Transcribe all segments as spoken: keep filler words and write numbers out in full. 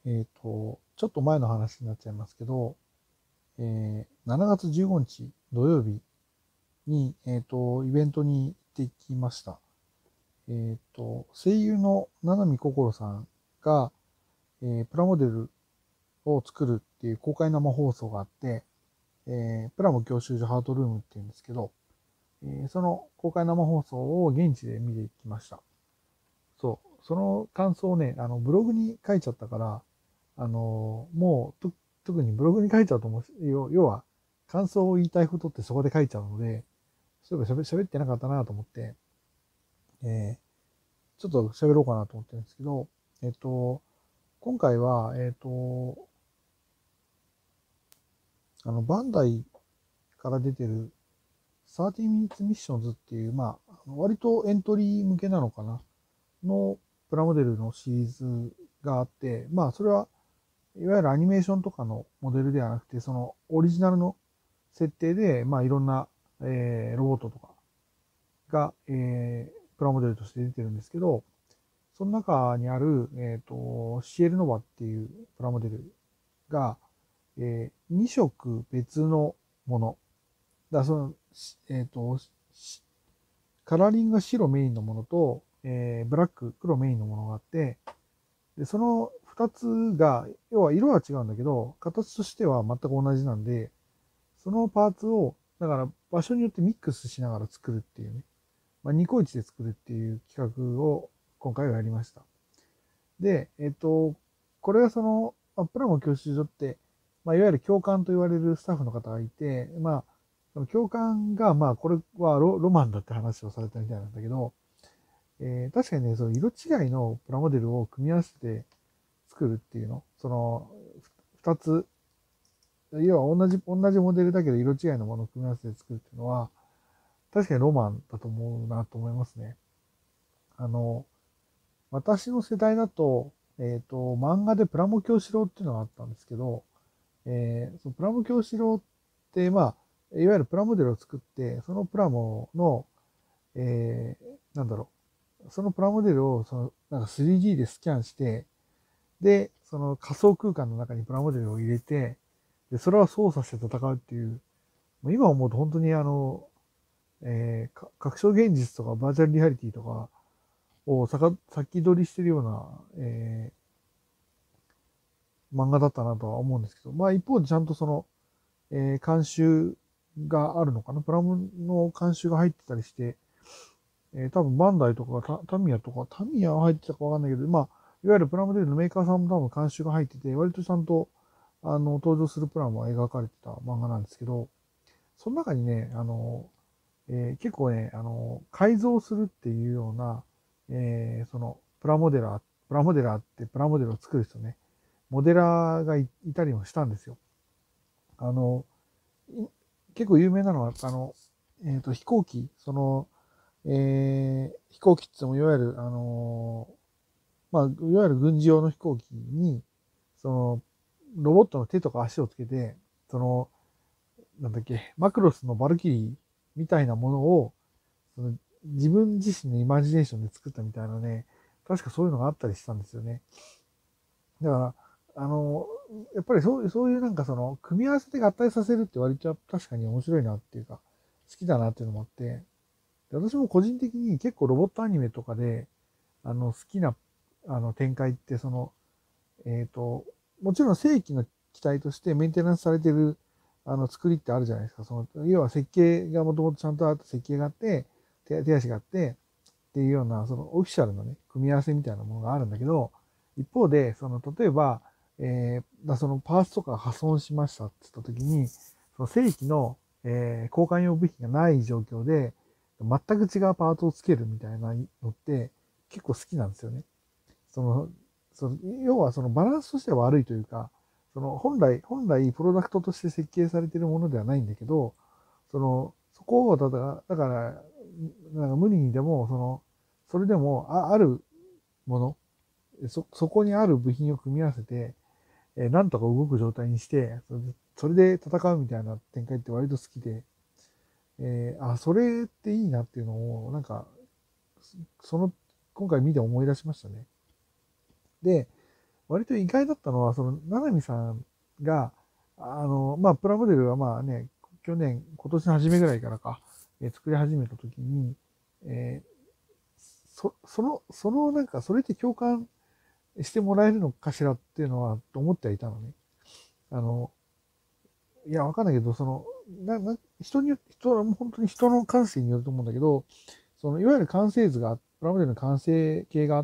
えっと、ちょっと前の話になっちゃいますけど、えー、しちがつじゅうごにち土曜日に、えっと、イベントに行ってきました。えっと、声優の七海心さんが、えープラモデルを作るっていう公開生放送があって、えープラモ教習所ハートルームっていうんですけど、えーその公開生放送を現地で見てきました。そう、その感想をね、あの、ブログに書いちゃったから、あの、もうと、特にブログに書いちゃうと思う、要要は、感想を言いたいことってそこで書いちゃうので、そういえば喋喋ってなかったなと思って、えーちょっと喋ろうかなと思ってるんですけど、えっと、今回は、えっと、あの、バンダイから出てるさんじゅう Minutes Missions っていう、まあ、割とエントリー向けなのかなのプラモデルのシリーズがあって、まあ、それはいわゆるアニメーションとかのモデルではなくて、そのオリジナルの設定で、まあいろんな、えーロボットとかが、えープラモデルとして出てるんですけど、その中にある、えっと、シエルノバっていうプラモデルが、えーに色別のもの。だその、えっと、カラーリングが白メインのものと、えーブラック、黒メインのものがあって、で、そのふたつが、要は色は違うんだけど、形としては全く同じなんで、そのパーツを、だから場所によってミックスしながら作るっていうね、まあ、ニコイチで作るっていう企画を今回はやりました。で、えっと、これがその、まあプラモ教習所って、まあ、いわゆる教官と言われるスタッフの方がいて、まあ、その教官が、まあ、これはロロマンだって話をされたみたいなんだけど、えー確かにね、その色違いのプラモデルを組み合わせて作るっていうの、その、二つ、要は同じ、同じモデルだけど色違いのものを組み合わせて作るっていうのは、確かにロマンだと思うなと思いますね。あの、私の世代だと、えっと、漫画でプラモ教師郎っていうのがあったんですけど、えーそのプラモ教師郎って、まあ、いわゆるプラモデルを作って、そのプラモの、えーなんだろう、そのプラモデルを、その、なんか スリーディー でスキャンして、で、その仮想空間の中にプラモデルを入れて、で、それを操作して戦うっていう、もう今思うと本当にあの、えー、か拡張現実とかバーチャルリアリティとかをさか先取りしてるような、えー漫画だったなとは思うんですけど、まあ一方でちゃんとその、えー監修があるのかな、プラモの監修が入ってたりして、えー多分バンダイとかタタミヤとか、タミヤは入ってたかわかんないけど、まあ、いわゆるプラモデルのメーカーさんも多分監修が入ってて、割とちゃんと、あの、登場するプラモは描かれてた漫画なんですけど、その中にね、あの、えー結構ね、あの、改造するっていうような、えーその、プラモデラー、プラモデラーってプラモデルを作る人ね、モデラーがい、いたりもしたんですよ。あの、い結構有名なのは、あの、えっと、飛行機、その、えー飛行機って言っても、いわゆる、あのまあ、いわゆる軍事用の飛行機に、その、ロボットの手とか足をつけて、その、なんだっけ、マクロスのバルキリーみたいなものを、その自分自身のイマジネーションで作ったみたいなね、確かそういうのがあったりしたんですよね。だから、あの、やっぱりそう、そういうなんかその、組み合わせて合体させるって割と確かに面白いなっていうか、好きだなっていうのもあって、で私も個人的に結構ロボットアニメとかで、あの、好きな、あの、展開って、その、えっと、もちろん正規の機体としてメンテナンスされてる、あの、作りってあるじゃないですか。その、要は設計がもともとちゃんとあった設計があって、手手足があって、っていうような、そのオフィシャルのね、組み合わせみたいなものがあるんだけど、一方で、その、例えば、えー、だそのパーツとかが破損しましたって言った時に、その正規の、えー、交換用部品がない状況で、全く違うパーツをつけるみたいなのって結構好きなんですよね。その、その要はそのバランスとしては悪いというか、その本来、本来プロダクトとして設計されているものではないんだけど、その、そこを、だから、だから、なんか無理にでも、その、それでも、ああるもの、そ、そこにある部品を組み合わせて、えーなんとか動く状態にして、それでそれで戦うみたいな展開って割と好きで、えーあ、それっていいなっていうのを、なんか、その、今回見て思い出しましたね。で、 割と意外だったのは、その、ななみさんが、あの、まあ、プラモデルはまあね、去年、今年の初めぐらいからか、えー作り始めたときに、えーそ、その、そのなんか、それって共感してもらえるのかしらっていうのは、と思ってはいたのね。あの、いや、わかんないけど、その、な、な、人によって、人は本当に人の感性によると思うんだけど、その、いわゆる完成図が、プラモデルの完成形があって、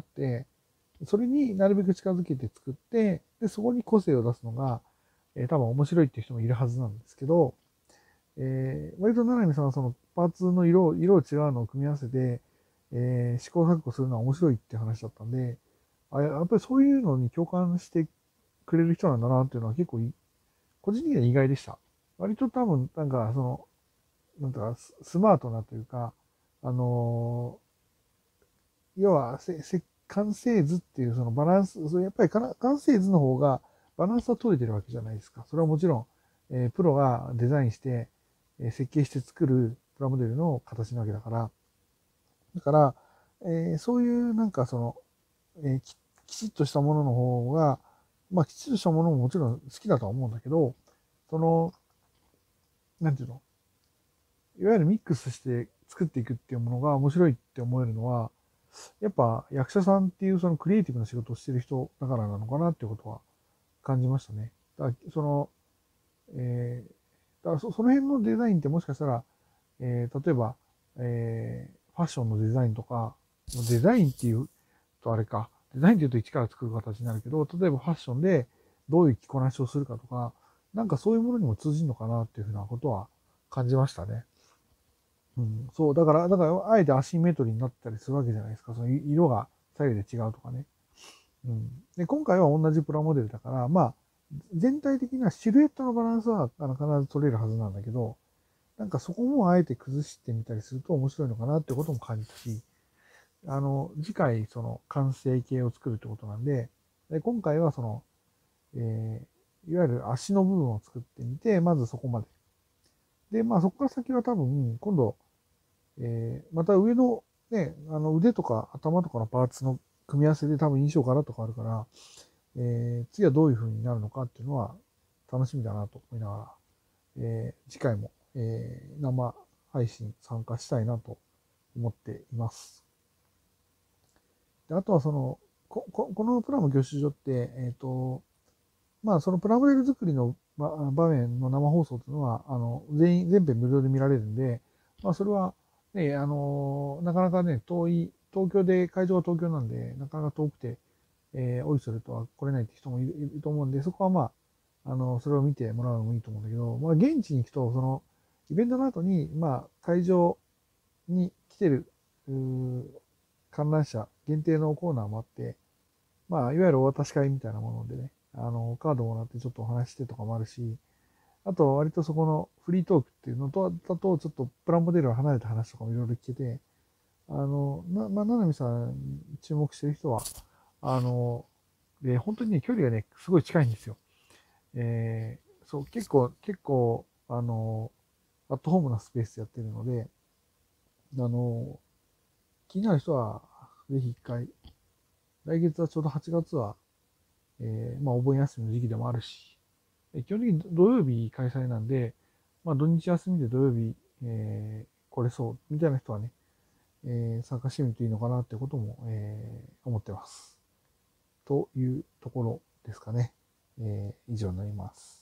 それになるべく近づけて作って、で、そこに個性を出すのが、えー多分面白いっていう人もいるはずなんですけど、えー割と七海さんはそのパーツの色、色違うのを組み合わせて、えー試行錯誤するのは面白いっていう話だったんで、あ、やっぱりそういうのに共感してくれる人なんだなっていうのは結構い、個人的には意外でした。割と多分、なんか、その、なんとかススマートなというか、あのー要はせ、せ、完成図っていうそのバランス、それやっぱりかな完成図の方がバランスは取れてるわけじゃないですか。それはもちろん、えープロがデザインして、えー設計して作るプラモデルの形なわけだから、だから、えーそういうなんかその、えーき、きちっとしたものの方が、まあきちっとしたものももちろん好きだとは思うんだけど、その、なんていうの、いわゆるミックスして作っていくっていうものが面白いって思えるのは、やっぱ役者さんっていうそのクリエイティブな仕事をしてる人だからなのかなっていうことは感じましたね。だからその、えー、だからそその辺のデザインってもしかしたら、えー、例えば、えー、ファッションのデザインとか、デザインっていうとあれか、デザインっていうと一から作る形になるけど、例えばファッションでどういう着こなしをするかとか、なんかそういうものにも通じるのかなっていうふうなことは感じましたね。うん、そう、だから、だから、あえてアシンメトリーになったりするわけじゃないですか。その色が左右で違うとかね。うん。で、今回は同じプラモデルだから、まあ、全体的なシルエットのバランスはあの必ず取れるはずなんだけど、なんかそこもあえて崩してみたりすると面白いのかなってことも感じたし、あの、次回その完成形を作るってことなんで、で今回はその、えー、いわゆる足の部分を作ってみて、まずそこまで。で、まあそこから先は多分、今度、えー、また上のね、あの腕とか頭とかのパーツの組み合わせで多分印象ガラッと変わるから、えー、次はどういう風になるのかっていうのは楽しみだなと思いながら、えー、次回も、えー、生配信参加したいなと思っています。であとはその、こ、ここのプラモ教習所って、えっと、まあそのプラモデル作りの場場面の生放送っていうのは、あの、全員、全編無料で見られるんで、まあそれは、ね、あの、なかなかね、遠い、東京で、会場は東京なんで、なかなか遠くて、えー、おいそれとは来れないって人もいるいると思うんで、そこはまあ、あの、それを見てもらうのもいいと思うんだけど、まあ現地に行くと、その、イベントの後に、まあ、会場に来てる、うー観覧車限定のコーナーもあって、まあ、いわゆるお渡し会みたいなものでね、あの、カードもらってちょっとお話してとかもあるし、あと、割とそこのフリートークっていうのと、だと、ちょっとプラモデルを離れた話とかもいろいろ聞けて、あの、な、まあ、ななみさん注目してる人は、あの、で、本当にね、距離がね、すごい近いんですよ。えー、そう、結構、結構、あの、アットホームなスペースでやってるので、あの、気になる人は、ぜひ一回、来月はちょうどはちがつは、えー、まあ、お盆休みの時期でもあるし、基本的に土曜日開催なんで、まあ、土日休みで土曜日、えー、来れそうみたいな人はね、えー、参加してみるといいのかなってことも、えー、思ってます。というところですかね。えー、以上になります。